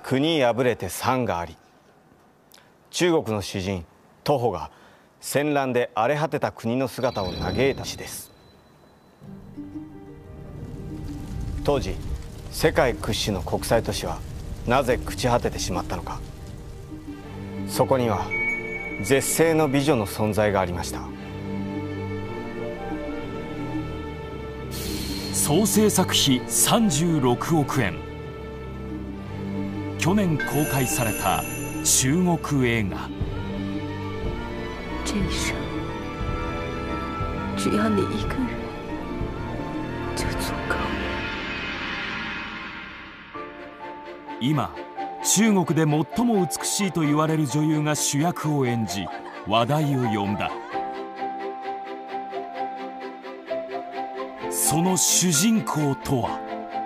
国破れて山があり。中国の詩人杜甫が戦乱で荒れ果てた国の姿を嘆いた詩です。当時世界屈指の国際都市はなぜ朽ち果ててしまったのか。そこには絶世の美女の存在がありました。 総制作費36億円。去年公開された中国映画。 这一生只要你一个人就足够。 今中国で最も美しいと言われる女優が主役を演じ話題を呼んだ。その主人公とは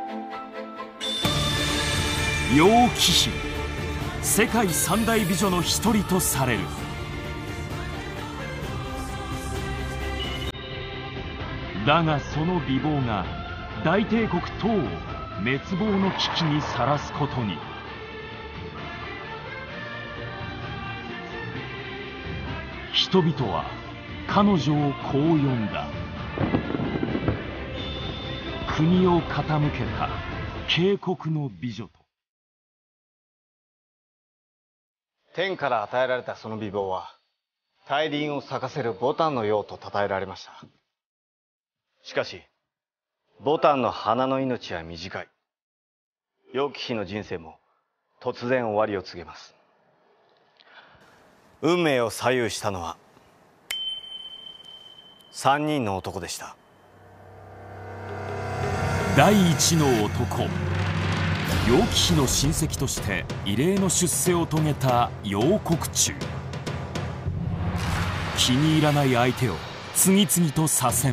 楊貴妃、世界三大美女の一人とされる。だがその美貌が大帝国唐を滅亡の危機にさらすことに。人々は彼女をこう呼んだ。国を傾けた渓谷の美女と。 天から与えられたその美貌は大輪を咲かせる牡丹のようと称えられました。しかし牡丹の花の命は短い。楊貴妃の人生も突然終わりを告げます。運命を左右したのは3人の男でした。 第一の男、楊貴妃の親戚として異例の出世を遂げた楊国忠。気に入らない相手を次々と左遷、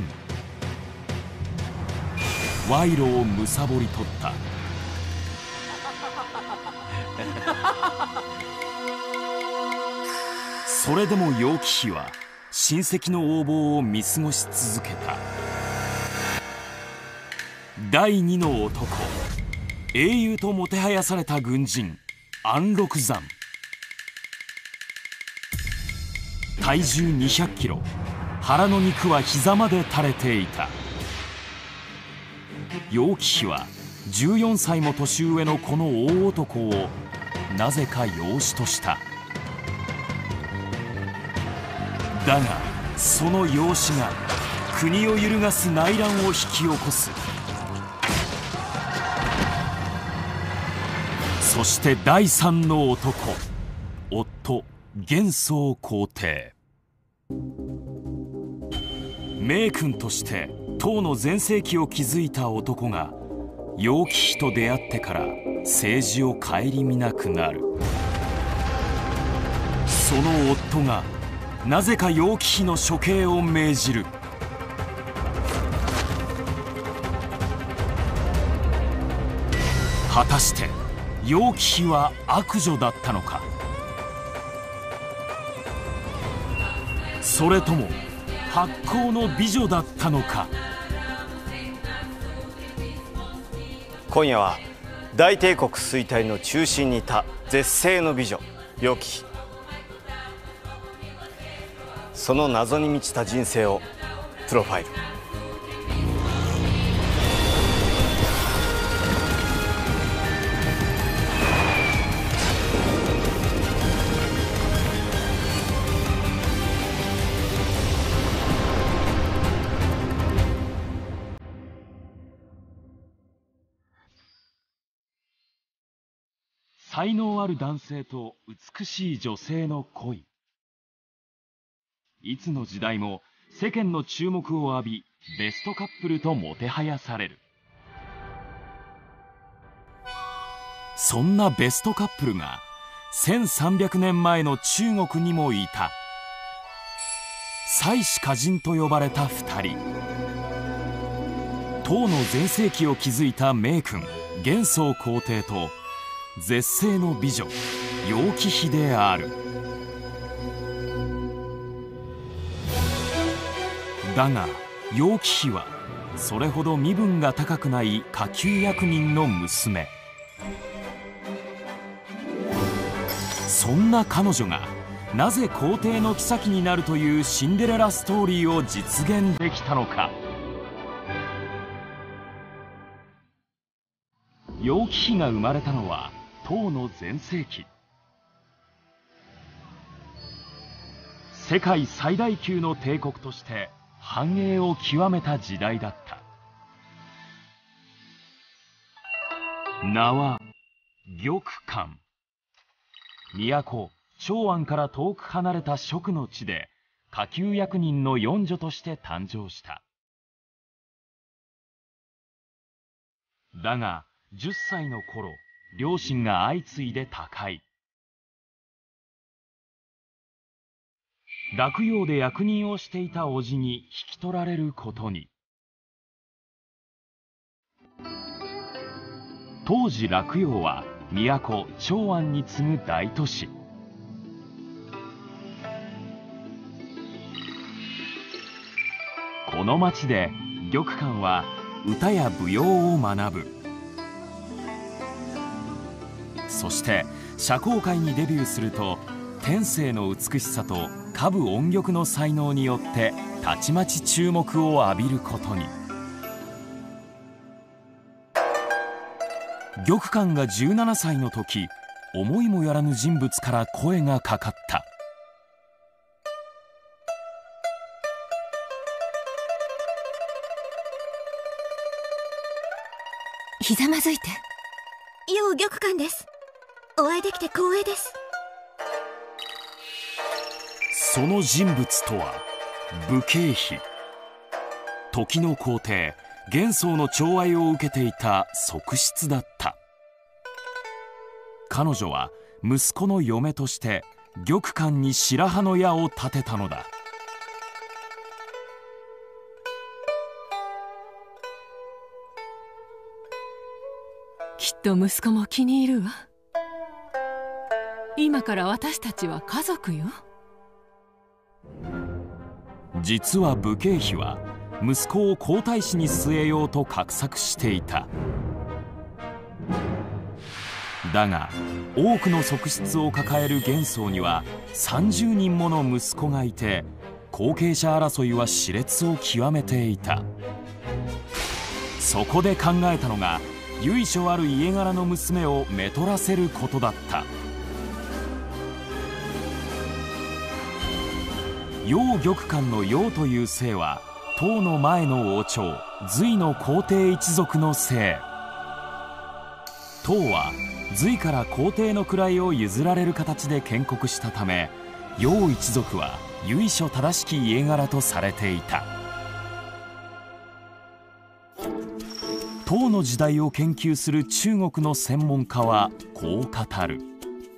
賄賂を貪り取った。それでも楊貴妃は親戚の横暴を見過ごし続けた。第二の男、英雄ともてはやされた軍人安禄山。体重200キロ、腹の肉は膝まで垂れていた。楊貴妃は14歳も年上のこの大男をなぜか養子とした。だがその養子が国を揺るがす内乱を引き起こす。そして第三の男、夫玄宗皇帝。名君として唐の全盛期を築いた男が楊貴妃と出会ってから政治を顧みなくなる。その夫がなぜか楊貴妃の処刑を命じる。果たして楊貴妃は悪女だったのか、それとも発光の美女だったのか。 今夜は大帝国衰退の中心にいた絶世の美女楊貴妃、その謎に満ちた人生をプロファイル。 才能ある男性と美しい女性の恋。いつの時代も世間の注目を浴び、ベストカップルともてはやされる。そんなベストカップルが1300年前の中国にもいた。才子佳人と呼ばれた2人。唐の全盛期を築いた名君玄宗皇帝と絶世の美女楊貴妃である。だが楊貴妃はそれほど身分が高くない下級役人の娘。 そんな彼女がなぜ皇帝の妃になるというシンデレラストーリーを実現できたのか。楊貴妃が生まれたのは唐の全盛期。世界最大級の帝国として繁栄を極めた時代だった。名は玉環。都長安から遠く離れた蜀の地で下級役人の四女として誕生した。だが10歳の頃、両親が相次いで他界。洛陽で役人をしていた叔父に引き取られることに。当時洛陽は都長安に次ぐ大都市。この町で玉環は歌や舞踊を学ぶ。そして社交界にデビューすると、天性の美しさと歌舞音曲の才能によってたちまち注目を浴びることに。玉環が17歳の時、思いもよらぬ人物から声がかかった。 ひざまずいて。 楊玉環です。お会いできて光栄です。 その人物とは武恵妃。時の皇帝玄宗の寵愛を受けていた側室だった。彼女は息子の嫁として玉環に白羽の矢を立てたのだ。 きっと息子も気に入るわ。今から私たちは家族よ。 実は武恵妃は息子を皇太子に据えようと画策していた。だが多くの側室を抱える玄宗には30人もの息子がいて、後継者争いは熾烈を極めていた。そこで考えたのが、由緒ある家柄の娘をめとらせることだった。楊玉環の楊という姓は唐の前の王朝隋の皇帝一族の姓。唐は隋から皇帝の位を譲られる形で建国したため、楊一族は由緒正しき家柄とされていた。唐の時代を研究する中国の専門家はこう語る。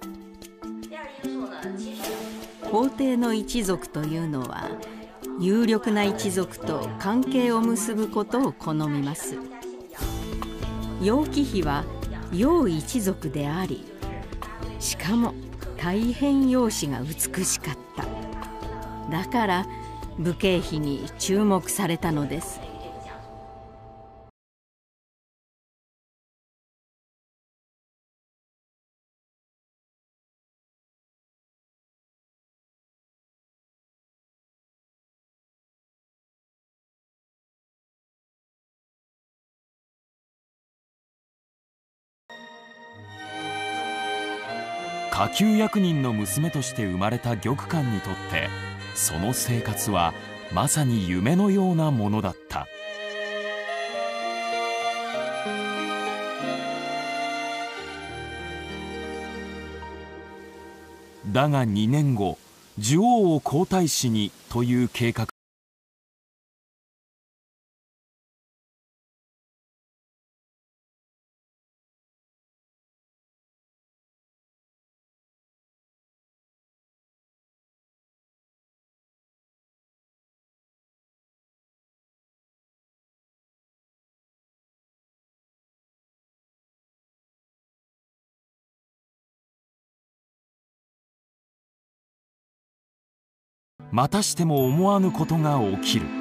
皇帝の一族というのは有力な一族と関係を結ぶことを好みます。楊貴妃は楊一族であり、しかも大変容姿が美しかった。だから武恵妃に注目されたのです。 下級役人の娘として生まれた玉環にとって、その生活はまさに夢のようなものだった。だが2年後、寿王を皇太子にという計画またしても思わぬことが起きる。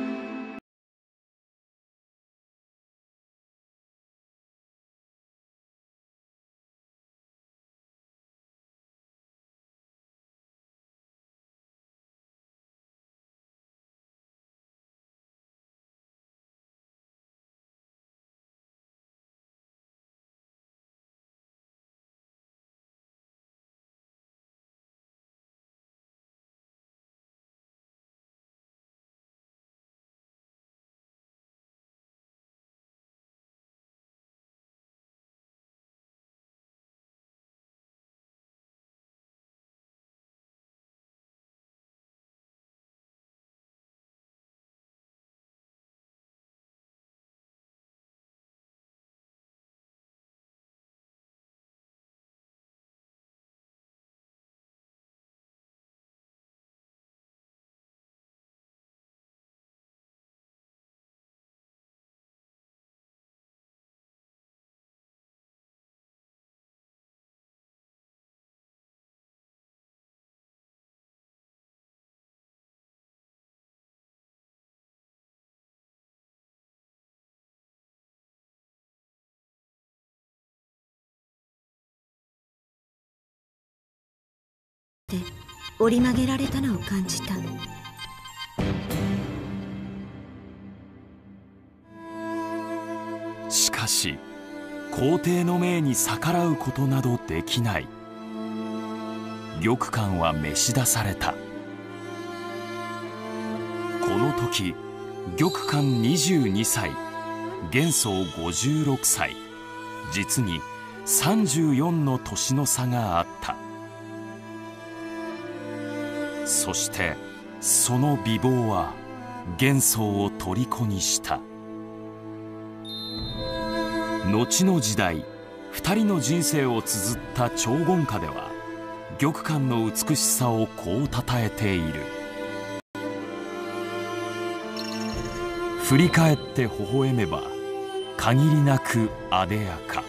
折り曲げられたのを感じた。 しかし皇帝の命に逆らうことなどできない。玉環は召し出された。この時玉環22歳、玄宗56歳、実に34の年の差があった。そしてその美貌は玄宗を虜にした。後の時代、2人の人生を綴った長言歌では玉環の美しさをこうたたえている。振り返って微笑めば限りなくあでやか。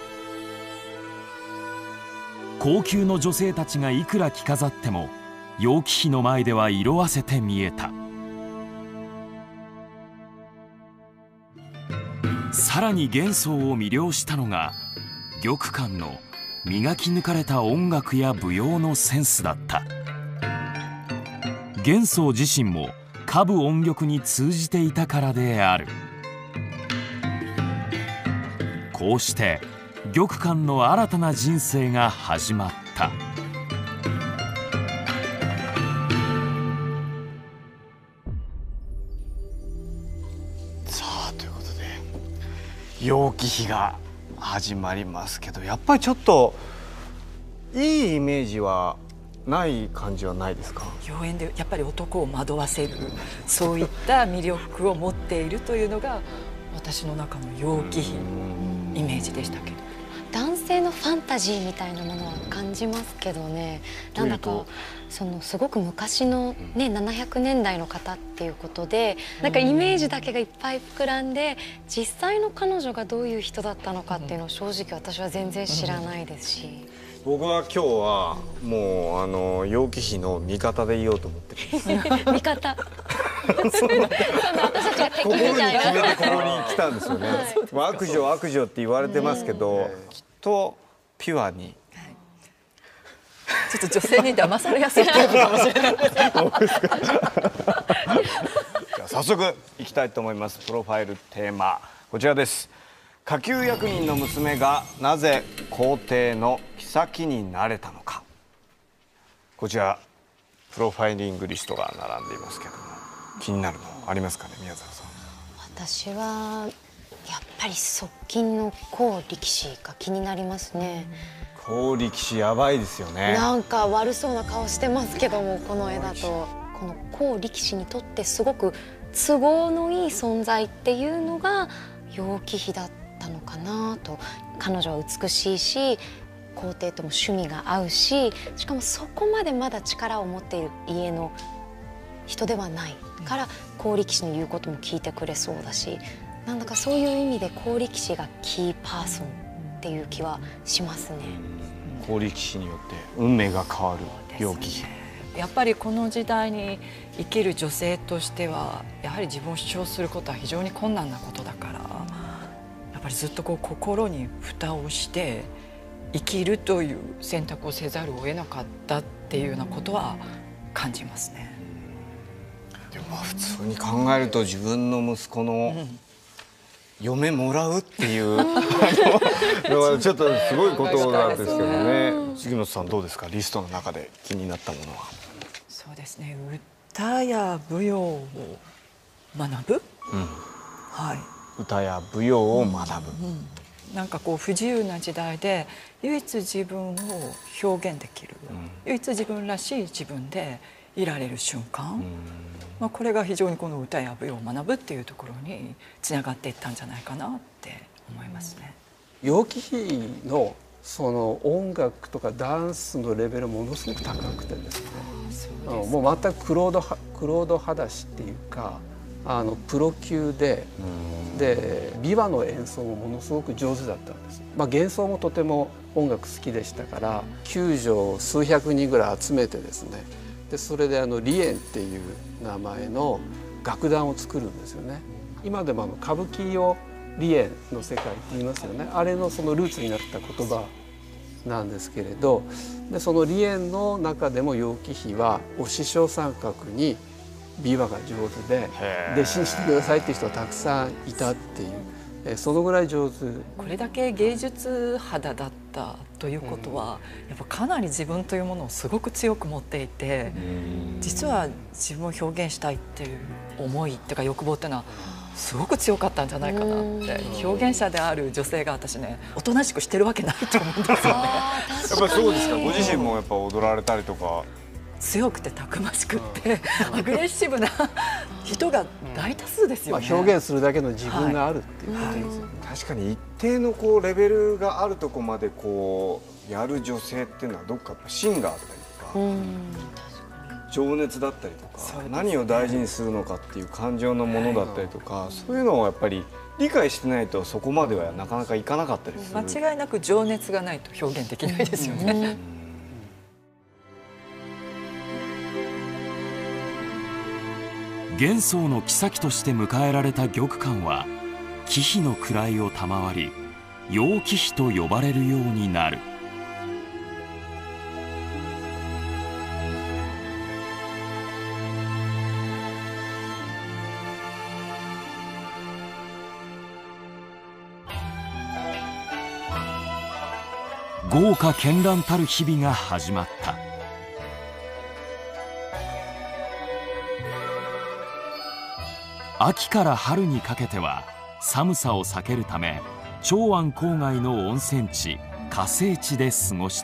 高級の女性たちがいくら着飾っても楊貴妃の前では色あせて見えた。さらに玄宗を魅了したのが玉環の磨き抜かれた音楽や舞踊のセンスだった。玄宗自身も歌舞音曲に通じていたからである。こうして玉環の新たな人生が始まった。 さあということで楊貴妃が始まりますけど、やっぱりちょっといいイメージはない感じはないですか？ 妖艶でやっぱり男を惑わせる、そういった魅力を持っているというのが私の中の楊貴妃イメージでしたけど、 男性のファンタジーみたいなものは感じますけどね。なんだかそのすごく昔のね、700年代の方っていうことで、なんかイメージだけがいっぱい膨らんで、実際の彼女がどういう人だったのかっていうのを正直私は全然知らないですし、 僕は今日はもう楊貴妃の味方でいようと思ってるんです。 味方私たちが敵みたいな。 決めてここに来たんですよね。悪女悪女って言われてますけど、きっとピュアに。 ちょっと女性に騙されやすいタイプかもしれないです。 じゃあ早速いきたいと思います。プロファイルテーマこちらです。下級役人の娘がなぜ皇帝の妃になれたのか。こちらプロファイリングリストが並んでいますけども、気になるのありますかね、宮沢さん。 私はやっぱり側近の高力士が気になりますね。 高力士やばいですよね。 なんか悪そうな顔してますけども、この絵だとこの高力士にとってすごく都合のいい存在っていうのが楊貴妃だったのかなと。彼女は美しいし、皇帝とも趣味が合うし、しかもそこまでまだ力を持っている家の人ではないから高力士の言うことも聞いてくれそうだし、なんだかそういう意味で高力士がキーパーソンっていう気はしますね。 高力士によって運命が変わる楊貴妃。 やっぱりこの時代に生きる女性としてはやはり自分を主張することは非常に困難なことだから、やっぱりずっとこう心に蓋をして生きるという選択をせざるを得なかったっていうようなことは感じますね。 でも普通に考えると自分の息子の嫁もらうっていうのはちょっとすごいことなんですけどね。杉本さんどうですか、リストの中で気になったものは。 そうですね、歌や舞踊を学ぶ、はい、 歌や舞踊を学ぶ、 なんかこう不自由な時代で唯一自分を表現できる、唯一自分らしい自分でいられる瞬間、これが非常にこの歌や舞踊を学ぶっていうところにつながっていったんじゃないかなって思いますね。 楊貴妃のその音楽とかダンスのレベルものすごく高くてですね、もう全くクロード裸足っていうかプロ級で琵琶の演奏もものすごく上手だったんです。玄宗もとても音楽好きでしたから、宮女数百人ぐらい集めてですね、でそれで梨園っていう名前の楽団を作るんですよね。今でも歌舞伎を梨園の世界って言いますよね。あれのそのルーツになった言葉なんですけれど、でその梨園の中でも楊貴妃はお師匠三角に琵琶が上手で弟子にしてくださいっていう人がたくさんいたっていう、そのぐらい上手。 これだけ芸術肌だったということは、やっぱかなり自分というものをすごく強く持っていて、実は自分を表現したいっていう思いっていうか欲望っていうのはすごく強かったんじゃないかなって。表現者である女性が私ね、おとなしくしてるわけないと思うんですよね。 やっぱりそうですか。ご自身もやっぱ踊られたりとか。 強くてたくましくってアグレッシブな人が大多数ですよね。 表現するだけの自分があるっていうことですよね。 確かに一定のレベルがあるとこまでやる女性っていうのはどっか芯があったりとか、情熱だったりとか、何を大事にするのかっていう感情のものだったりとか、そういうのをやっぱり理解してないとそこまではなかなかいかなかったりする。 間違いなく情熱がないと表現できないですよね。 玄宗の后として迎えられた玉環は貴妃の位を賜り楊貴妃と呼ばれるようになる。豪華絢爛たる日々が始まった。秋から春にかけては寒さを避けるため長安郊外の温泉地華清地で過ごした。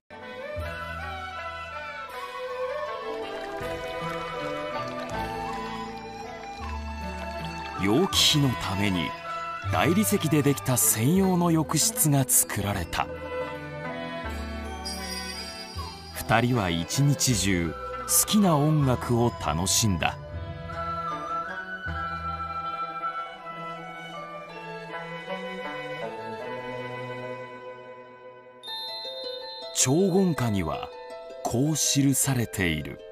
楊貴妃のために大理石でできた専用の浴室が作られた。二人は一日中好きな音楽を楽しんだ。長言歌にはこう記されている。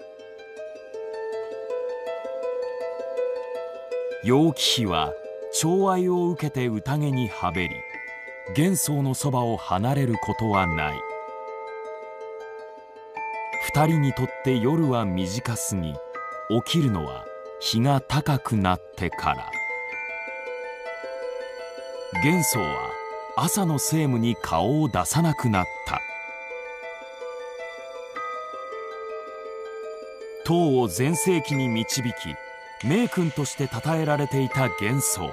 楊貴妃は寵愛を受けて宴にはべり、玄宗のそばを離れることはない。二人にとって夜は短すぎ、起きるのは日が高くなってから。玄宗は朝の政務に顔を出さなくなった。唐を全盛期に導き名君として称えられていた玄宗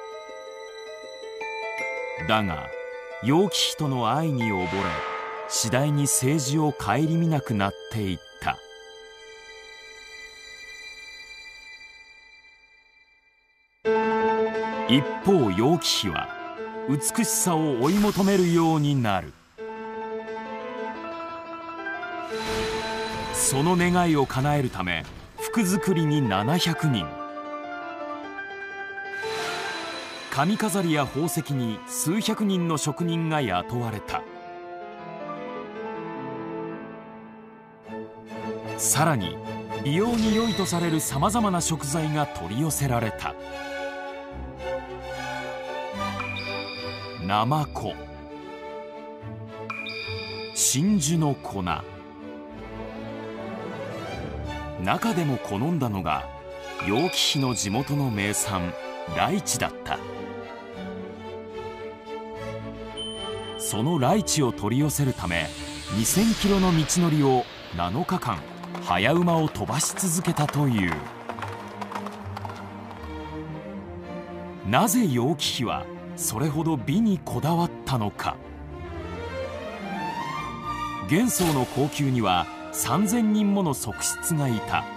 だが、楊貴妃との愛に溺れ次第に政治を顧みなくなっていった。一方楊貴妃は美しさを追い求めるようになる。その願いを叶えるため服作りに700人、髪飾りや宝石に数百人の職人が雇われた。さらに美容に良いとされるさまざまな食材が取り寄せられた。ナマコ、真珠の粉、中でも好んだのが楊貴妃の地元の名産ライチだった。そのライチを取り寄せるため2000キロの道のりを7日間早馬を飛ばし続けたという。なぜ楊貴妃はそれほど美にこだわったのか。玄宗の後宮には3000人もの側室がいた。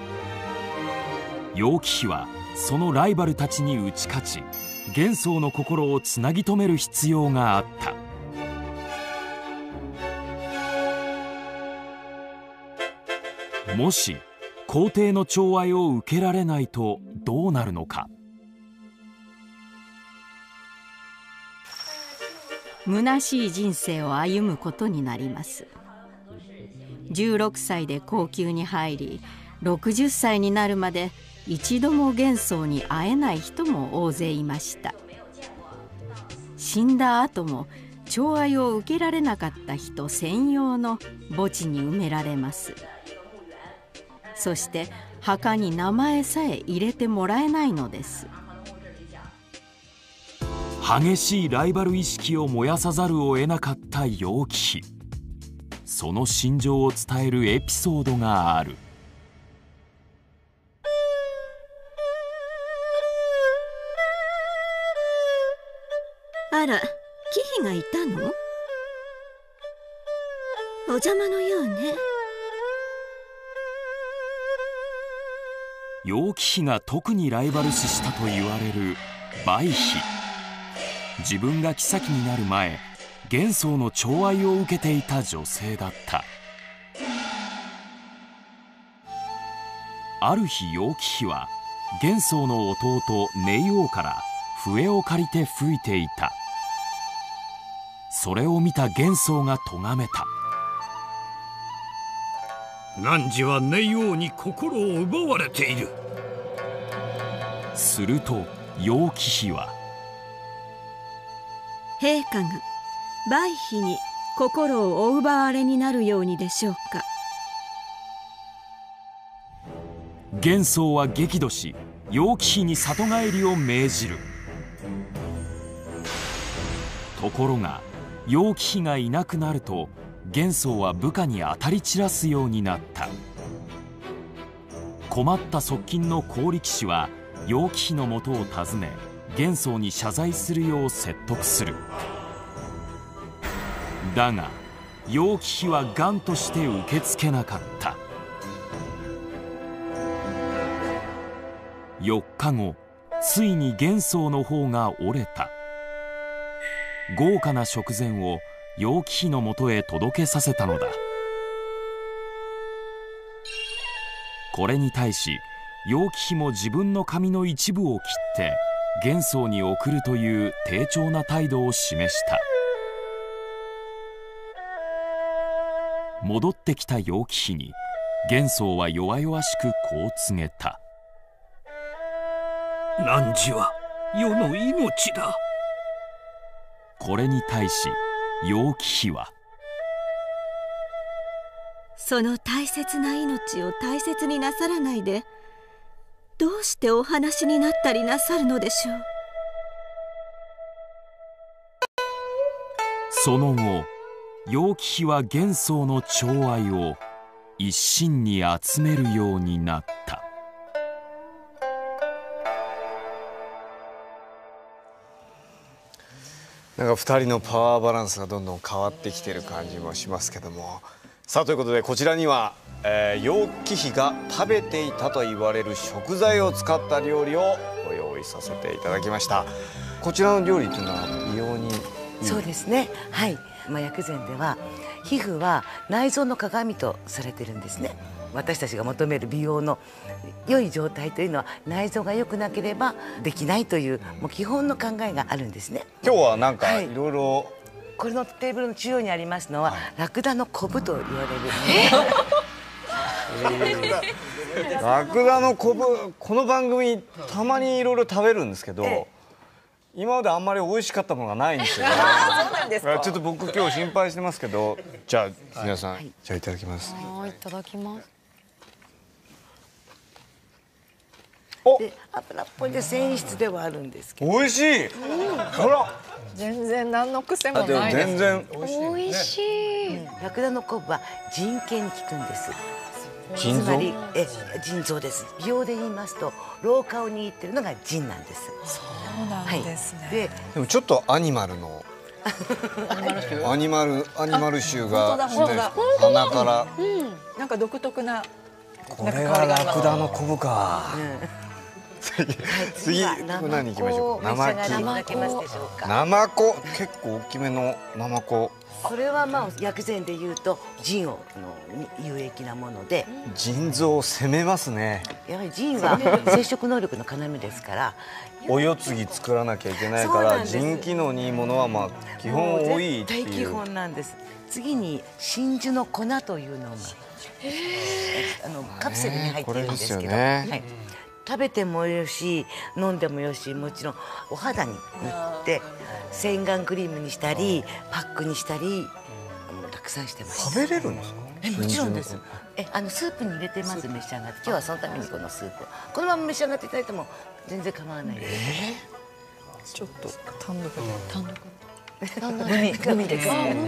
楊貴妃はそのライバルたちに打ち勝ち玄宗の心をつなぎ止める必要があった。もし皇帝の寵愛を受けられないとどうなるのか。 虚しい人生を歩むことになります。16歳で後宮に入り60歳になるまで一度も玄宗に会えない人も大勢いました。死んだ後も寵愛を受けられなかった人専用の墓地に埋められます。そして墓に名前さえ入れてもらえないのです。 激しいライバル意識を燃やさざるを得なかった楊貴妃。その心情を伝えるエピソードがある。 あら、貴妃がいたの？お邪魔のようね。 楊貴妃が特にライバル視したと言われる梅妃。自分が后になる前、玄宗の寵愛を受けていた女性だった。ある日、楊貴妃は玄宗の弟寧王から笛を借りて吹いていた。それを見た玄宗が咎めた。 汝は寧王に心を奪われている。 すると楊貴妃は、 陛下が梅妃に心をお奪われになるようにでしょうか。 玄宗は激怒し、楊貴妃に里帰りを命じる。ところが楊貴妃がいなくなると、玄宗は部下に当たり散らすようになった。困った側近の高力士は楊貴妃のもとを訪ね、玄宗に謝罪するよう説得する。だが楊貴妃は頑として受け付けなかった。4日後、ついに玄宗の方が折れた。豪華な食前を楊貴妃のもとへ届けさせたのだ。これに対し楊貴妃も自分の髪の一部を切って玄宗に送るという低調な態度を示した。戻ってきた楊貴妃に玄宗は弱々しくこう告げた。 汝は世の命だ。 これに対し楊貴妃は、 その大切な命を大切になさらないで、どうしてお話になったりなさるのでしょう。 その後、楊貴妃は玄宗の寵愛を一身に集めるようになった。 なんか2人のパワーバランスがどんどん変わってきてる感じもしますけども、さあということでこちらには、楊貴妃が食べていたと言われる食材を使った料理をご用意させていただきました。こちらの料理というのは美容にいい？ そうですね、はい。薬膳では皮膚は内臓の鏡とされてるんですね。私たちが求める美容の良い状態というのは内臓が良くなければできないというもう基本の考えがあるんですね。 今日はなんかいろいろ、 これのテーブルの中央にありますのは、ラクダのコブと言われるラクダのコブ、この番組たまにいろいろ食べるんですけど、今まであんまり美味しかったものがないんですよね。 そうなんですか。 ちょっと僕今日心配してますけど、じゃあ皆さん、じゃあいただきます。 はい、いただきます。 で油っぽいで繊維質ではあるんですけど、 美味しい。ほら、 全然何の癖もないです。 全然美味しい。 ラクダのコブは腎系に効くんです。 腎臓？ つまり腎臓です。美容で言いますと老化を握ってるのが腎なんです。 そうなんですね。 でもちょっとアニマルのアニマル臭がして鼻から、 なんか独特な。 これがラクダのコブか。次何行きましょう。生子、結構大きめの生子。 これはまあ薬膳でいうと腎を有益なもので、 腎臓を攻めますね。 やはり腎は生殖能力の要ですから、 お世継ぎ作らなきゃいけないから腎機能にいいものはまあ基本多いっていう。 絶対基本なんです。次に真珠の粉というのがカプセルに入っているんですけど、 食べてもよし飲んでもよし、もちろんお肌に塗って洗顔クリームにしたりパックにしたりたくさんしてました。 食べれるんですか？ もちろんです。スープに入れてまず召し上がって、今日はそのためにこのスープこのまま召し上がっていただいても全然構わないです。 ちょっと単独無味です。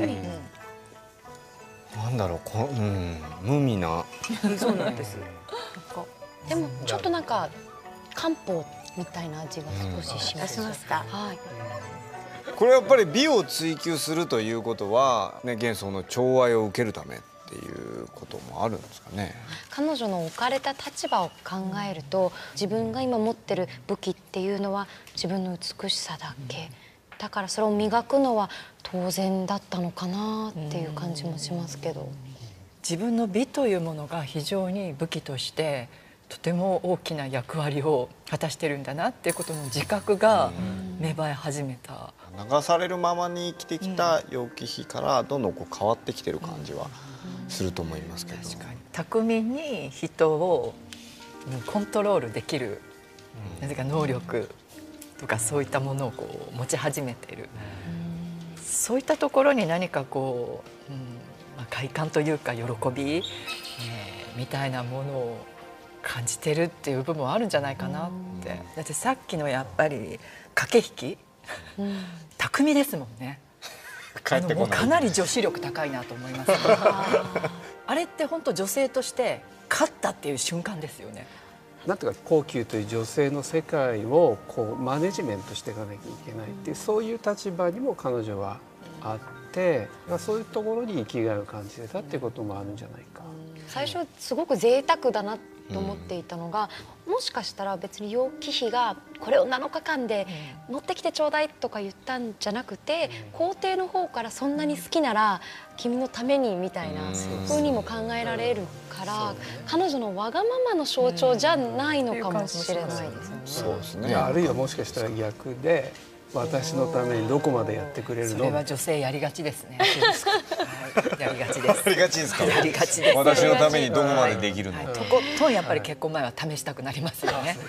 なんだろう、無味な。 そうなんです。 でもちょっとなんか漢方みたいな味が少しします。 しますか。 はい。 これやっぱり美を追求するということは、ね、幻想の寵愛を受けるためっていうこともあるんですかね。 彼女の置かれた立場を考えると、自分が今持ってる武器っていうのは自分の美しさだけ、だからそれを磨くのは当然だったのかなっていう感じもしますけど、 自分の美というものが非常に武器としてとても大きな役割を果たしてるんだなっていうことの自覚が芽生え始めた。 流されるままに生きてきた楊貴妃からどんどん変わってきてる感じはすると思いますけど、 確かに巧みに人をコントロールできる、なぜか能力とかそういったものを持ち始めている、そういったところに何か快感というか喜び、みたいなものを感じてるっていう部分はあるんじゃないかなって。だってさっきのやっぱり駆け引き、巧みですもんね。もうかなり女子力高いなと思います。あれって本当女性として勝ったっていう瞬間ですよね。 なんていうか、高級という女性の世界をマネジメントしていかなきゃいけないっていう、そういう立場にも彼女はあって、そういうところに生きがいを感じてたっていうこともあるんじゃないか。 最初すごく贅沢だなと思っていたのが、もしかしたら別に楊貴妃がこれを7日間で持ってきてちょうだいとか言ったんじゃなくて、皇帝の方からそんなに好きなら君のためにみたいなふうにも考えられるから、彼女のわがままの象徴じゃないのかもしれないですね。 そうですね。 あるいはもしかしたら逆で、私のためにどこまでやってくれるの？ それは女性やりがちですね。やりがちです。 やりがちですか？ やりがちです。 私のためにどこまでできるの？ とことんやっぱり結婚前は試したくなりますよね。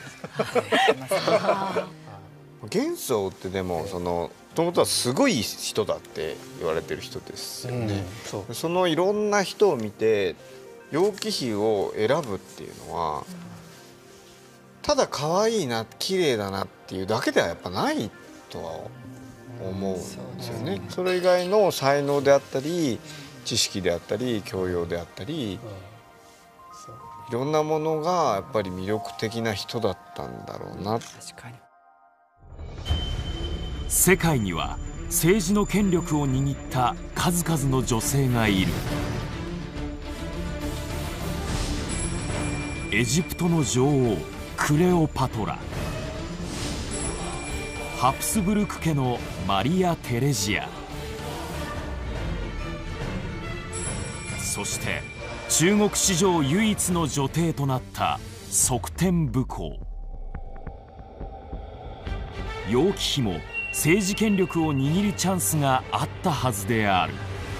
幻想ってでももともとはすごい人だって言われてる人ですよね。そのいろんな人を見て楊貴妃を選ぶっていうのは、ただ可愛いな綺麗だなっていうだけではやっぱないとは思うんですよね。それ以外の才能であったり知識であったり教養であったり、いろんなものがやっぱり魅力的な人だったんだろうな。 確かに。 世界には政治の権力を握った数々の女性がいる。エジプトの女王クレオパトラ、ハプスブルク家のマリア・テレジア、そして中国史上唯一の女帝となった則天武后。楊貴妃も政治権力を握るチャンスがあったはずである。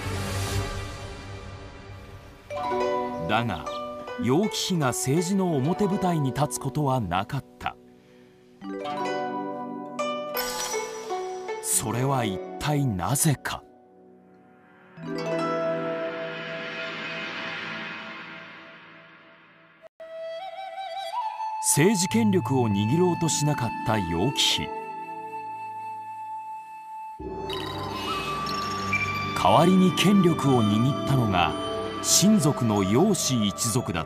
だが楊貴妃が政治の表舞台に立つことはなかった。それは一体なぜか。政治権力を握ろうとしなかった楊貴妃。代わりに権力を握ったのが親族の楊氏一族だった。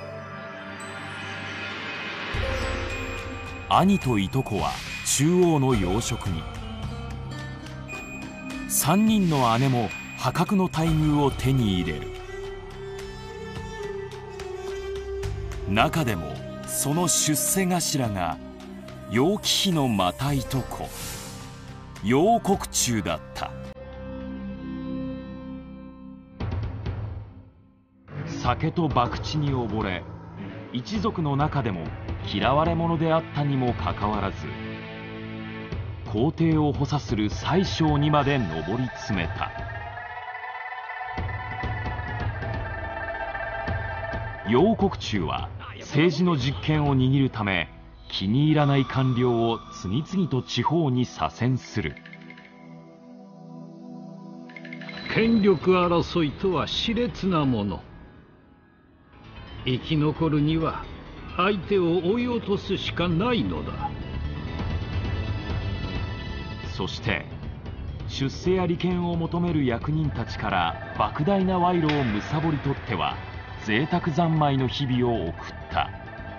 兄といとこは中央の要職に。3人の姉も破格の待遇を手に入れる。中でもその出世頭が楊貴妃のまたいとこ楊国忠だった。酒と博打に溺れ、一族の中でも嫌われ者であったにもかかわらず、皇帝を補佐する宰相にまで上り詰めた。楊国忠は政治の実権を握るため、気に入らない官僚を次々と地方に左遷する。 権力争いとは熾烈なもの。生き残るには相手を追い落とすしかないのだ。 そして出世や利権を求める役人たちから莫大な賄賂を貪り取っては贅沢三昧の日々を送った。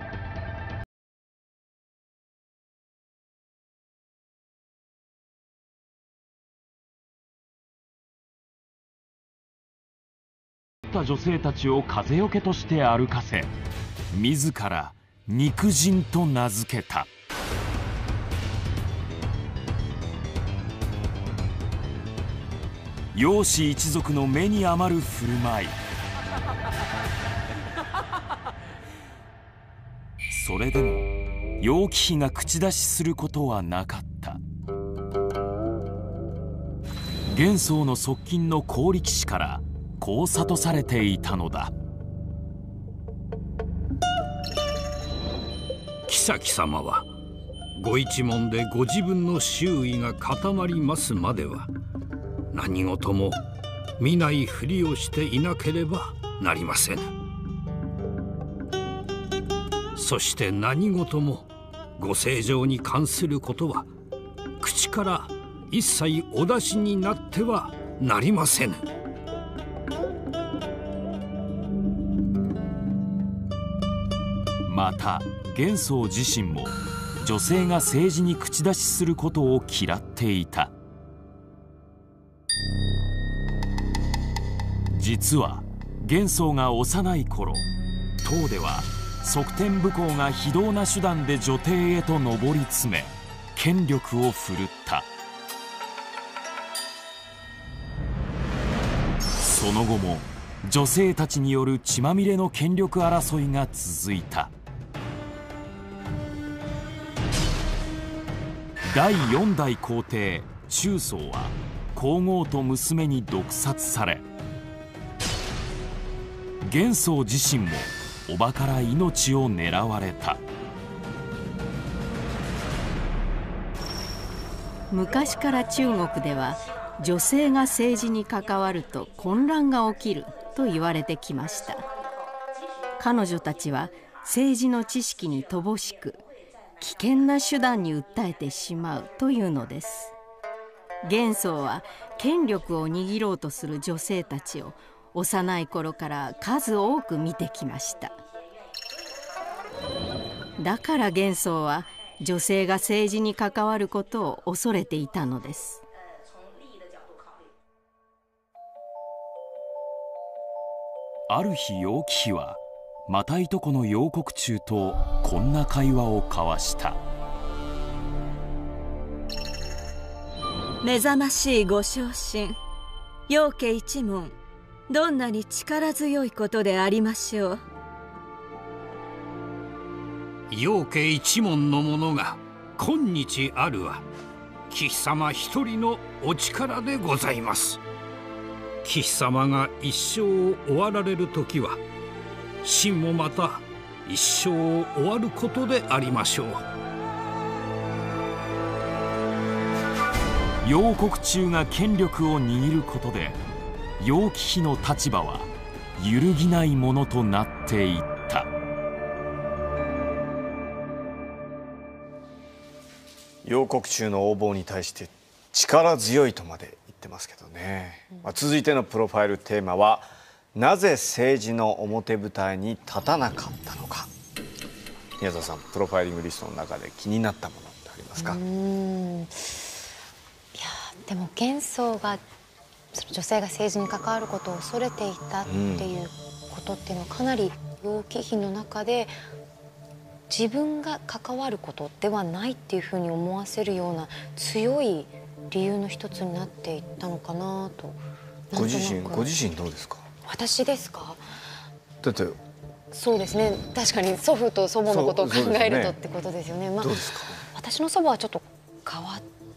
女性たちを風よけとして歩かせ、自ら肉人と名付けた。養子一族の目に余る振る舞い。それでも楊貴妃が口出しすることはなかった。玄宗の側近の高力士からこう諭されていたのだ。 后様はご一門でご自分の周囲が固まりますまでは何事も見ないふりをしていなければなりません。そして何事もご政情に関することは口から一切お出しになってはなりません。 また玄宗自身も女性が政治に口出しすることを嫌っていた。実は玄宗が幼い頃、唐では側天武功が非道な手段で女帝へと上り詰め権力を振るった。その後も女性たちによる血まみれの権力争いが続いた。第4代皇帝中宗は皇后と娘に毒殺され、玄宗自身も叔母から命を狙われた。 昔から中国では女性が政治に関わると混乱が起きると言われてきました。彼女たちは政治の知識に乏しく、危険な手段に訴えてしまうというのです。玄宗は権力を握ろうとする女性たちを幼い頃から数多く見てきました。だから玄宗は女性が政治に関わることを恐れていたのです。 ある日楊貴妃はまたいとこの楊国忠とこんな会話を交わした。 目覚ましいご昇進、楊家一門、どんなに力強いことでありましょう。 楊家一門の者が今日あるは貴様一人のお力でございます。貴様が一生を終わられる時は真もまた一生を終わることでありましょう。 楊国忠が権力を握ることで楊貴妃の立場は揺るぎないものとなっていった。 楊国忠の横暴に対して力強いとまで言ってますけどね。続いてのプロファイルテーマは、なぜ政治の表舞台に立たなかったのか。宮沢さん、プロファイリングリストの中で気になったものってありますか？ いやでも玄宗が女性が政治に関わることを恐れていたっていうことっていうのはかなり楊貴妃の中で自分が関わることではないっていうふうに思わせるような強い理由の一つになっていったのかなと。 ご自身どうですか？ 私ですか？ だってそうですね、確かに祖父と祖母のことを考えるとってことですよね。 どうですか？ 私の祖母はちょっと変わって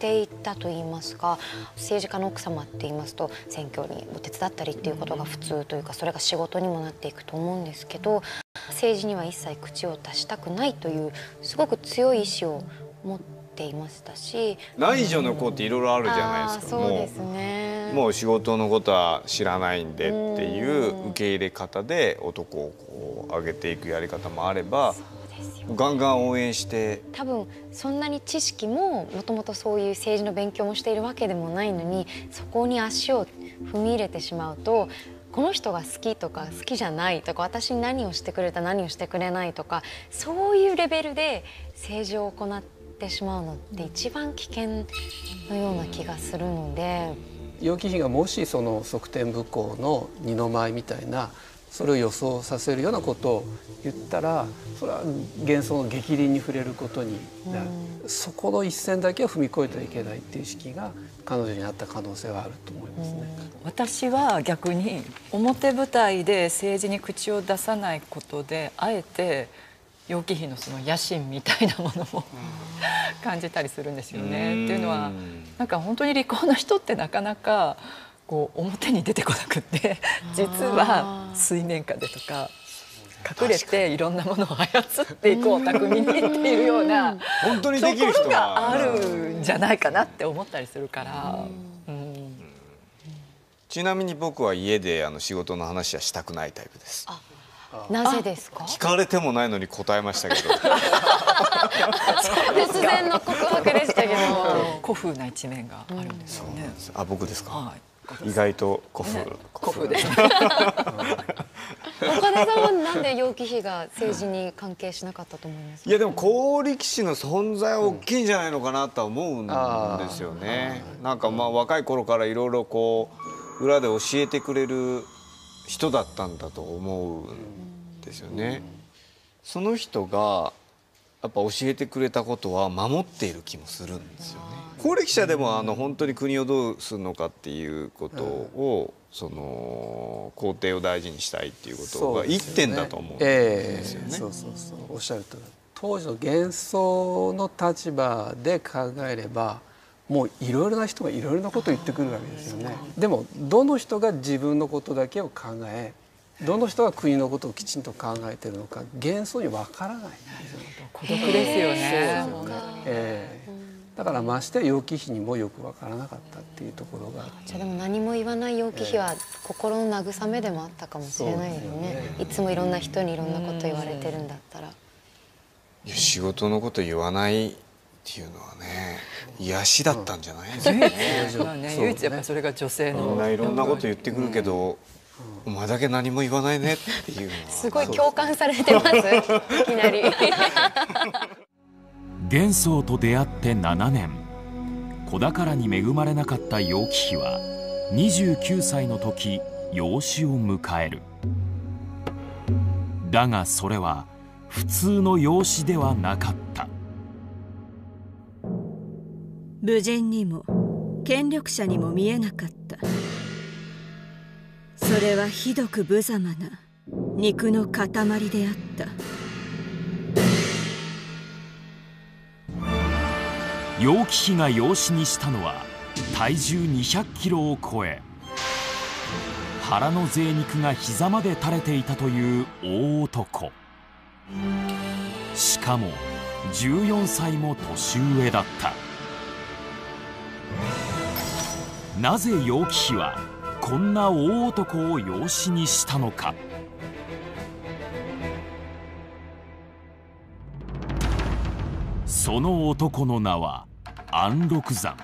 していったといいますか、政治家の奥様って言いますと選挙にお手伝ったりっていうことが普通というか、それが仕事にもなっていくと思うんですけど、政治には一切口を出したくないというすごく強い意志を持っていましたし、 内助の功っていろいろあるじゃないですか。 そうですね。 もう仕事のことは知らないんでっていう受け入れ方で男をこう上げていくやり方もあれば、ガンガン応援して、 多分そんなに知識ももともとそういう政治の勉強もしているわけでもないのに、そこに足を踏み入れてしまうと、この人が好きとか好きじゃないとか、私に何をしてくれた何をしてくれないとか、そういうレベルで政治を行ってしまうのって一番危険のような気がするので、 楊貴妃がもしその側転武功の二の舞みたいな、それを予想させるようなことを言ったら、それは幻想の逆鱗に触れることになる。そこの一線だけを踏み越えてはいけないっていう意識が彼女にあった可能性はあると思いますね。 私は逆に表舞台で政治に口を出さないことで、あえて楊貴妃のその野心みたいなものも感じたりするんですよね。っていうのは、なんか本当に利口な人ってなかなかこう表に出てこなくって、実は水面下でとか隠れていろんなものを操っていこう巧みにっていうような本当にできる人ところがあるんじゃないかなって思ったりするから。 ちなみに僕は家で仕事の話はしたくないタイプです。 なぜですか？ 聞かれてもないのに答えましたけど。 突然の告白でしたけど、 古風な一面があるんですよね。 あ、僕ですか。意外と古風です。 岡田さんはなんで楊貴妃が政治に関係しなかったと思いますか？ いやでも好力士の存在は大きいんじゃないのかなとは思うんですよね。なんかまあ若い頃からいろいろこう裏で教えてくれる人だったんだと思うんですよね。その人がやっぱ教えてくれたことは守っている気もするんですよね。好力者でも本当に国をどうするのかっていうことを、その皇帝を大事にしたいっていうことが一点だと思うんですよね。 そうそうそう、おっしゃるとおり。当時の幻想の立場で考えれば、もういろいろな人がいろいろなことを言ってくるわけですよね。でもどの人が自分のことだけを考え、どの人が国のことをきちんと考えているのか幻想にわからないんですよ。 孤独ですよね。 だからまして楊貴妃にもよくわからなかったっていうところが。 じゃあでも何も言わない楊貴妃は心の慰めでもあったかもしれないですね。いつもいろんな人にいろんなこと言われてるんだったら。 いや、仕事のこと言わないっていうのはね、癒しだったんじゃないですかね。 唯一やっぱりそれが女性の。 みんないろんなこと言ってくるけど、お前だけ何も言わないねっていうのは。 すごい共感されてます。いきなり。 玄宗と出会って7年、子宝に恵まれなかった楊貴妃は29歳の時養子を迎える。だがそれは普通の養子ではなかった。 武人にも権力者にも見えなかった。それはひどく無様な肉の塊であった。 楊貴妃が養子にしたのは体重200キロを超え、腹の贅肉が膝まで垂れていたという大男。しかも14歳も年上だった。なぜ楊貴妃はこんな大男を養子にしたのか。その男の名は安禄山。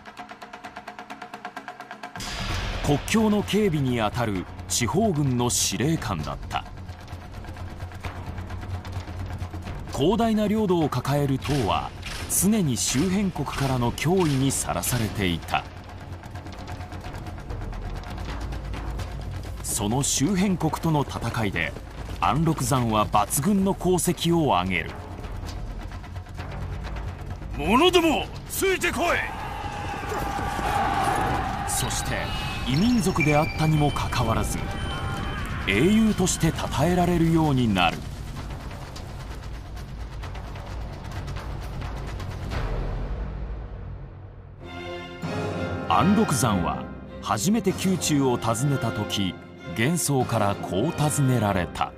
国境の警備にあたる地方軍の司令官だった。広大な領土を抱える唐は常に周辺国からの脅威にさらされていた。その周辺国との戦いで安禄山は抜群の功績を挙げる。者どもついてこい。そして異民族であったにもかかわらず英雄として称えられるようになる。 安禄山は初めて宮中を訪ねた時、玄宗からこう尋ねられた。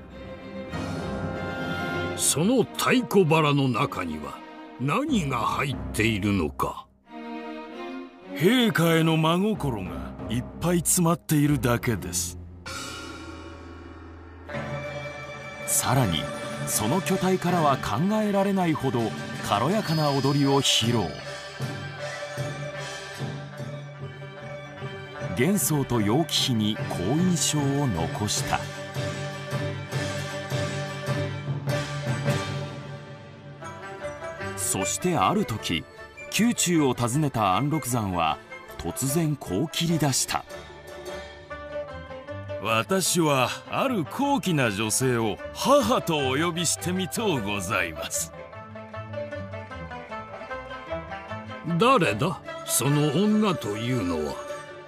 その太鼓腹の中には何が入っているのか。 陛下への真心がいっぱい詰まっているだけです。さらにその巨体からは考えられないほど軽やかな踊りを披露。玄宗と楊貴妃に好印象を残した。そしてある時、宮中を訪ねた安禄山は突然こう切り出した。私はある高貴な女性を母とお呼びしてみとうございます。 誰だその女というのは。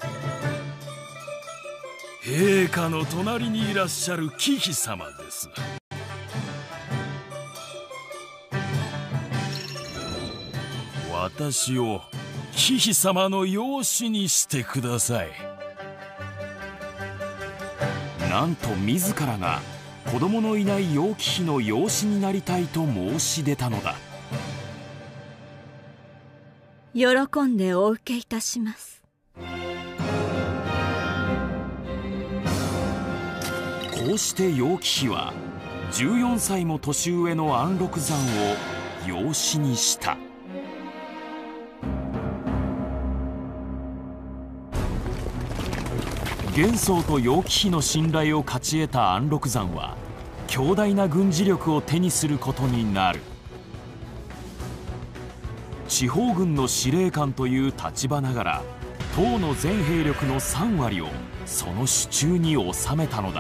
陛下の隣にいらっしゃる貴妃様です。私を貴妃様の養子にしてください。なんと自らが子供のいない楊貴妃の養子になりたいと申し出たのだ。 喜んでお受けいたします。 こうして楊貴妃は14歳も年上の安禄山を養子にした。玄宗と楊貴妃の信頼を勝ち得た安禄山は強大な軍事力を手にすることになる。地方軍の司令官という立場ながら唐の全兵力の3割をその手中に収めたのだ。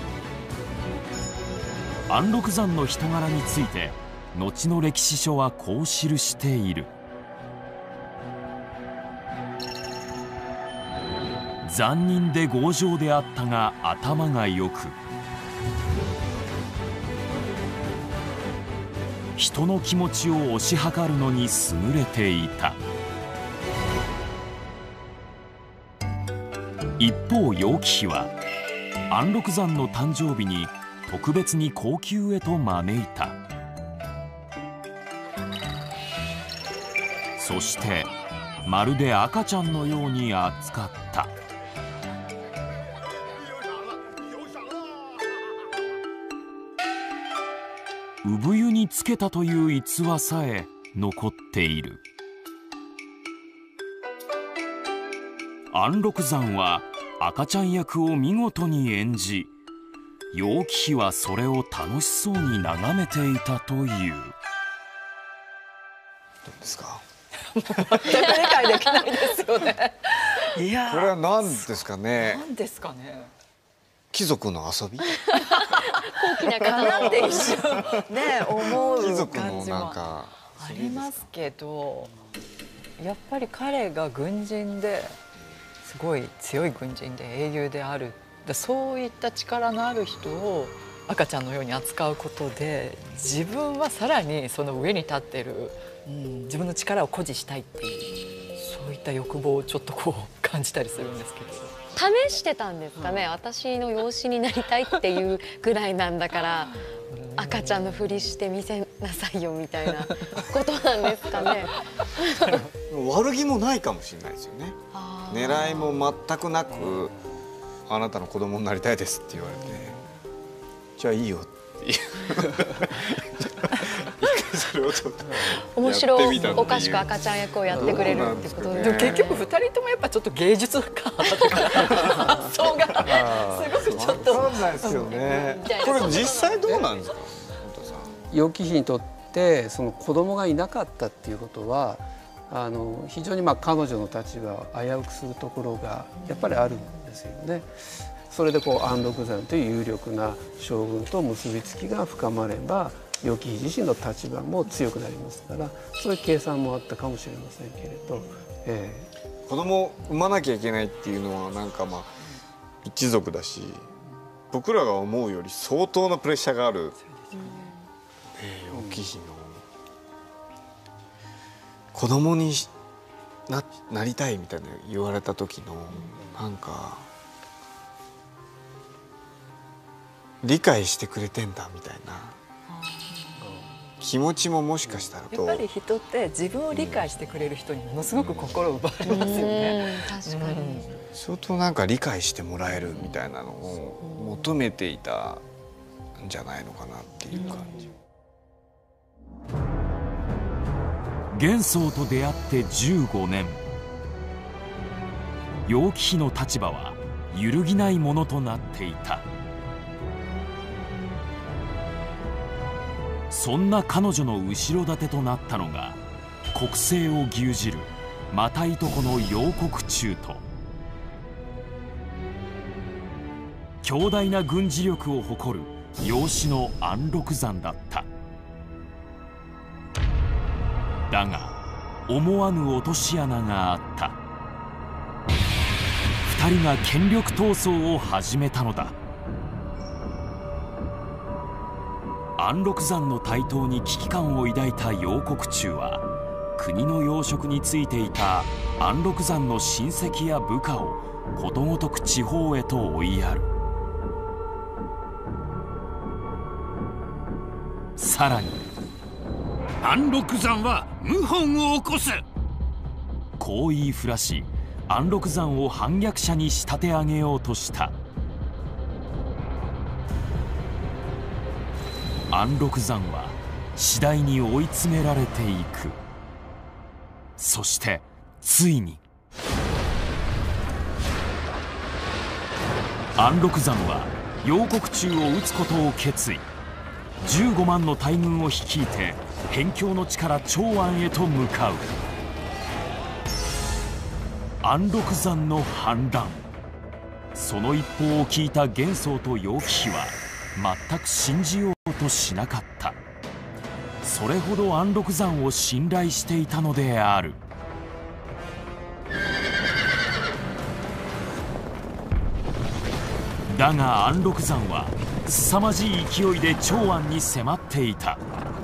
安禄山の人柄について後の歴史書はこう記している。残忍で強情であったが頭がよく、人の気持ちを推し量るのに優れていた。一方楊貴妃は安禄山の誕生日に特別に後宮へと招いた。そしてまるで赤ちゃんのように扱った。産湯につけたという逸話さえ残っている。安禄山は赤ちゃん役を見事に演じ、楊貴妃はそれを楽しそうに眺めていたという。どうですか？ 全く理解できないですよね。いや、 これは何ですかね。 何ですかね。 貴族の遊び？ 高貴な方って一瞬ね思う貴族の感じもありますけど、やっぱり彼が軍人ですごい強い軍人で英雄である。そういった力のある人を赤ちゃんのように扱うことで自分はさらにその上に立ってる、自分の力を誇示したいっていうそういった欲望をちょっとこう感じたりするんですけど。 試してたんですかね、私の養子になりたいっていうぐらいなんだから赤ちゃんのふりして見せなさいよみたいなことなんですかね。 悪気もないかもしれないですよね。狙いも全くなく、あなたの子供になりたいですって言われて、じゃあいいよっていうそれをちょっと面白いおかしく赤ちゃん役をやってくれるってことで、 でも結局2人ともやっぱちょっと芸術家だったから発想がすごくちょっと分かんないですよね。これ実際どうなんですか？ 楊貴妃にとってその子供がいなかったっていうことは非常に彼女の立場を危うくするところがやっぱりあるんですよね。それで安禄山という有力な将軍と結びつきが深まれば楊貴妃自身の立場も強くなりますから、そういう計算もあったかもしれませんけれど、 子供を産まなきゃいけないっていうのはなんか一族だし、僕らが思うより相当なプレッシャーがある楊貴妃の子供になりたいみたいな言われた時のなんか理解してくれてんだみたいな気持ちももしかしたらやっぱり人って自分を理解してくれる人にものすごく心を奪われますよね。 確かに。 相当なんか理解してもらえるみたいなのを求めていたんじゃないのかなっていう感じ。 玄宗と出会って15年、楊貴妃の立場は揺るぎないものとなっていた。そんな彼女の後ろ盾となったのが国政を牛耳るまたいとこの楊国忠と強大な軍事力を誇る養子の安禄山だった。だが思わぬ落とし穴があった。二人が権力闘争を始めたのだ。安禄山の台頭に危機感を抱いた楊国忠は国の要職についていた安禄山の親戚や部下をことごとく地方へと追いやる。さらに安禄山は謀反を起こす、 こう言いふらし安禄山を反逆者に仕立て上げようとした。安禄山は次第に追い詰められていく。そしてついに安禄山は楊国忠を討つことを決意。15万の大軍を率いて辺境の地から長安へと向かう。安禄山の反乱、その一報を聞いた玄宗と楊貴妃は全く信じようとしなかった。それほど安禄山を信頼していたのである。だが安禄山は凄まじい勢いで長安に迫っていた。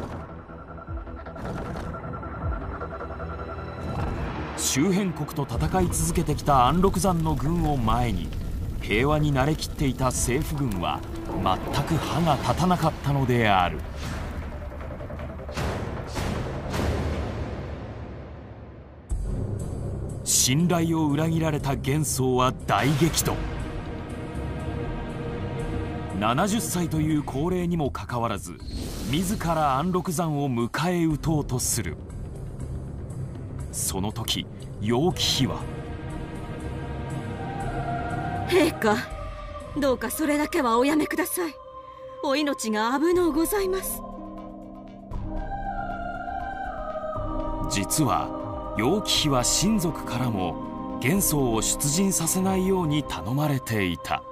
周辺国と戦い続けてきた安禄山の軍を前に平和に慣れきっていた政府軍は全く歯が立たなかったのである。信頼を裏切られた玄宗は大激怒。70歳という高齢にもかかわらず自ら安禄山を迎え撃とうとする。その時楊貴妃は 「陛下、どうかそれだけはおやめください。お命が危のうございます。」 実は楊貴妃は親族からも玄宗を出陣させないように頼まれていた。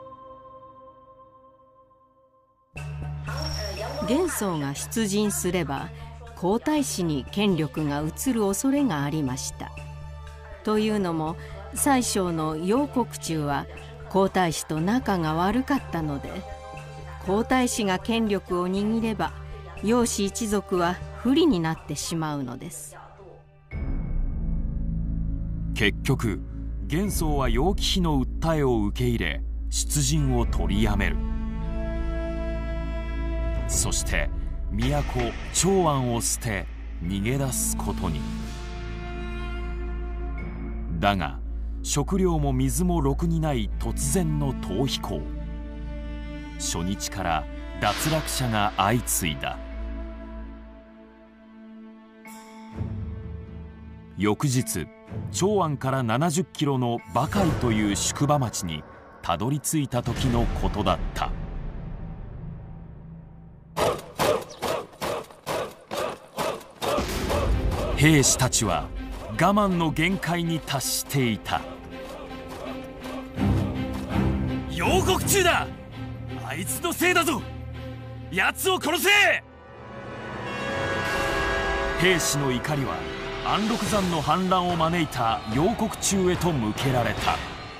玄宗が出陣すれば皇太子に権力が移る恐れがありました。というのも宰相の楊国忠は皇太子と仲が悪かったので、皇太子が権力を握れば楊氏一族は不利になってしまうのです。 結局玄宗は楊貴妃の訴えを受け入れ出陣を取りやめる。そして都長安を捨て逃げ出すことに。だが食料も水もろくにない突然の逃避行。初日から脱落者が相次いだ。翌日長安から70キロの馬海という宿場町にたどり着いた時のことだった。兵士たちは我慢の限界に達していた。楊国忠だ、あいつのせいだぞ、奴を殺せ。兵士の怒りは安禄山の反乱を招いた楊国忠へと向けられた。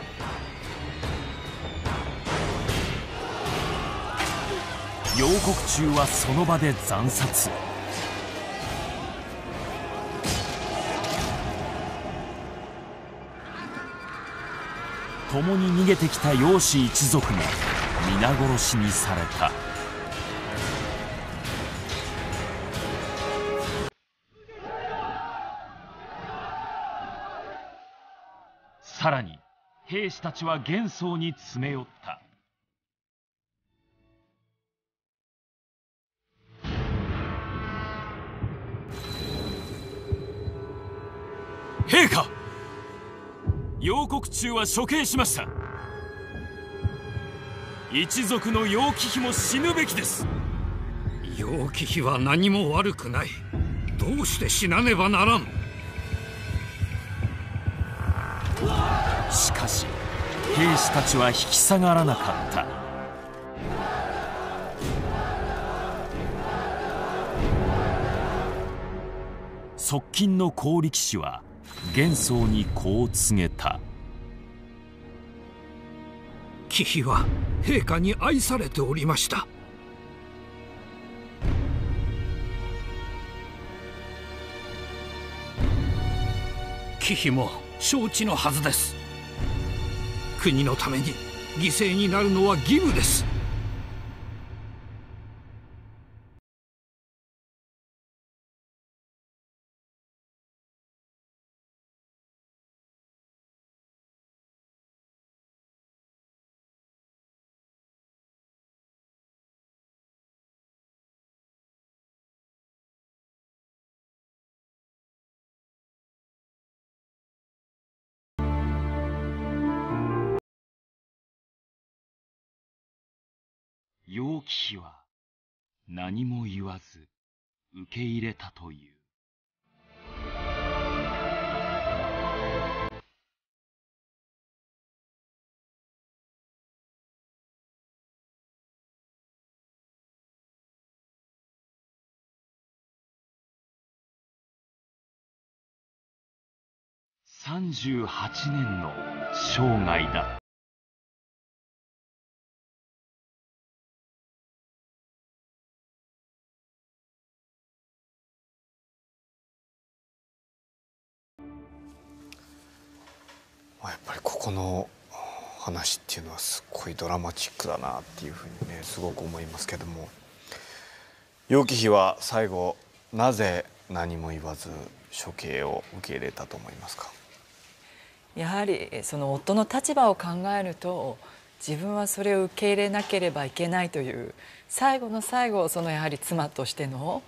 楊国忠はその場で惨殺。 共に逃げてきた養子一族も皆殺しにされた。さらに兵士たちは玄宗に詰め寄った。陛下、楊国忠は処刑しました。一族の楊貴妃も死ぬべきです。 楊貴妃は何も悪くない。どうして死なねばならん。 しかし兵士たちは引き下がらなかった。側近の好力士は玄宗にこう告げた。 貴妃は陛下に愛されておりました。貴妃も承知のはずです。国のために犠牲になるのは義務です。 楊貴妃は何も言わず受け入れたという。38年の生涯だった。 やっぱりここの話っていうのはすごいドラマチックだなっていうふうにねすごく思いますけども、楊貴妃は最後なぜ何も言わず処刑を受け入れたと思いますか？ やはりその夫の立場を考えると、自分はそれを受け入れなければいけないという最後の最後、そのやはり妻としての、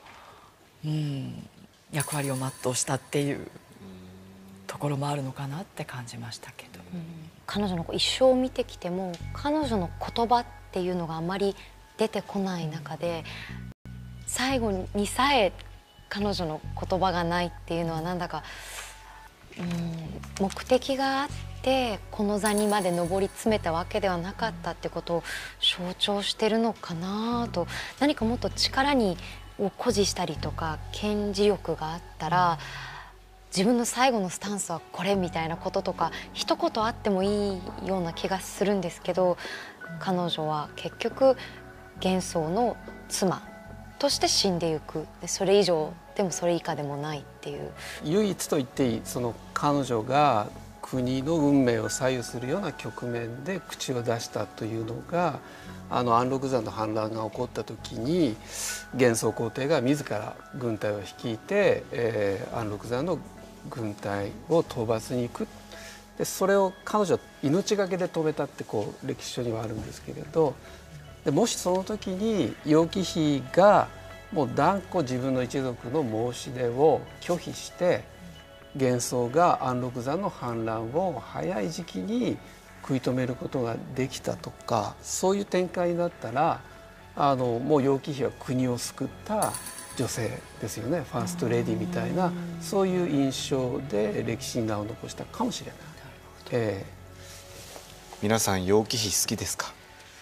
役割を全うしたっていうところもあるのかなって感じましたけど、 彼女の一生を見てきても彼女の言葉っていうのがあまり出てこない中で、最後にさえ彼女の言葉がないっていうのはなんだか、目的があってこの座にまで上り詰めたわけではなかったってことを象徴してるのかなと。何かもっと力を誇示したりとか顕示欲があったら、自分の最後のスタンスはこれみたいなこととか一言あってもいいような気がするんですけど、彼女は結局玄宗の妻として死んでいく。でそれ以上でもそれ以下でもないっていう、 唯一と言っていい、その彼女が国の運命を左右するような局面で口を出したというのが、安禄山の反乱が起こった時に玄宗皇帝が自ら軍隊を率いて、安禄山の軍隊を討伐に行く。でそれを彼女は命がけで止めたって歴史書にはあるんですけれど、でもしその時に楊貴妃がもう断固自分の一族の申し出を拒否して、玄宗が安禄山の反乱を早い時期に食い止めることができたとか、そういう展開になったら、もう楊貴妃は国を救った女性ですよね。ファーストレディみたいな、そういう印象で歴史に名を残したかもしれない。 皆さん楊貴妃好きですか？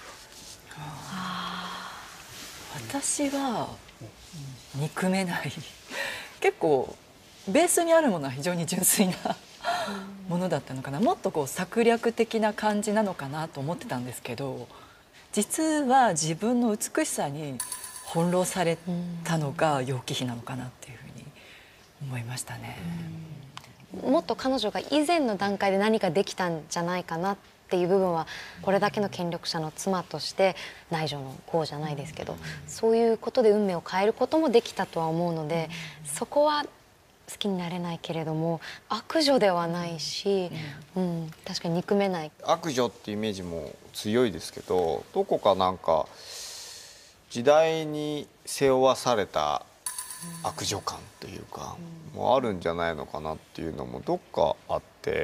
私は憎めない結構ベースにあるものは非常に純粋なものだったのかな。もっと策略的な感じなのかなと思ってたんですけど、実は自分の美しさに翻弄されたのが楊貴妃なのかなっていうふうに思いましたね。 もっと彼女が以前の段階で何かできたんじゃないかなっっていう部分はこれだけの権力者の妻として内助の功じゃないですけど、そういうことで運命を変えることもできたとは思うので、そこは好きになれないけれども悪女ではないし、確かに憎めない。 悪女っていうイメージも強いですけど、どこかなんか時代に背負わされた悪女感というか、もうあるんじゃないのかなっていうのもどっかあって、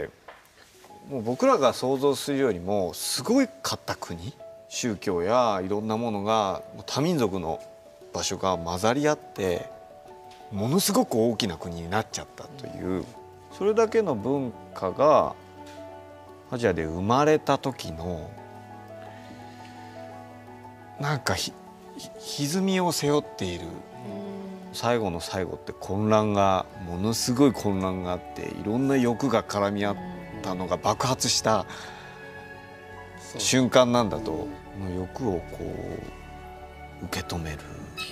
もう僕らが想像するよりもすごいかった国、宗教やいろんなものが多民族の場所が混ざり合ってものすごく大きな国になっちゃったという、それだけの文化がアジアで生まれた時のなんか歪みを背負っている。最後の最後って混乱がものすごい混乱があって、いろんな欲が絡み合ったのが爆発した瞬間なんだと、この欲をこう受け止める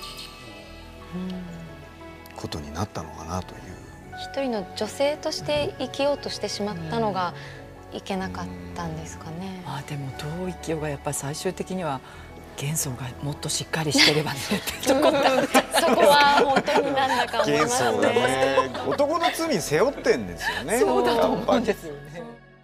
ことになったのかなという。 一人の女性として生きようとしてしまったのがいけなかったんですかね。 でもどう生きようがやっぱり最終的には元宗がもっとしっかりしてればねってとこだったそこは本当になんだか思いますね。 元宗がね、男の罪背負ってんですよね。 そうだと思うんですよね。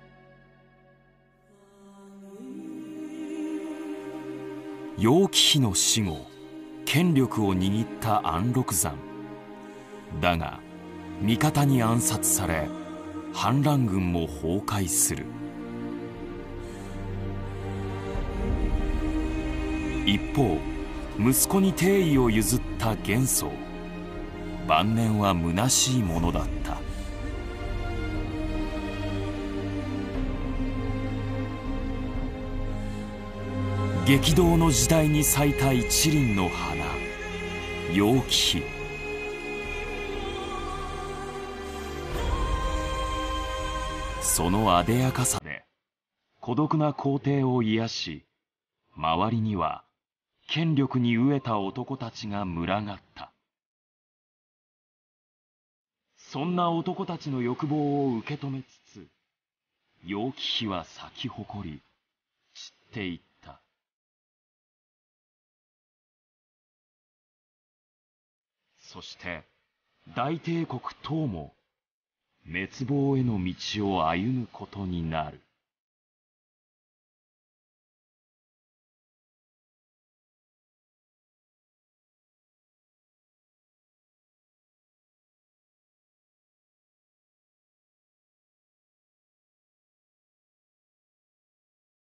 楊貴妃の死後、権力を握った安禄山。だが味方に暗殺され、反乱軍も崩壊する。一方、息子に帝位を譲った元宗。晩年は虚しいものだった。激動の時代に咲いた一輪の花、楊貴妃。その艶やかさで孤独な皇帝を癒し、周りには権力に飢えた男たちが群がった。そんな男たちの欲望を受け止めつつ、楊貴妃は咲き誇り散っていった。そして大帝国唐も滅亡への道を歩むことになる。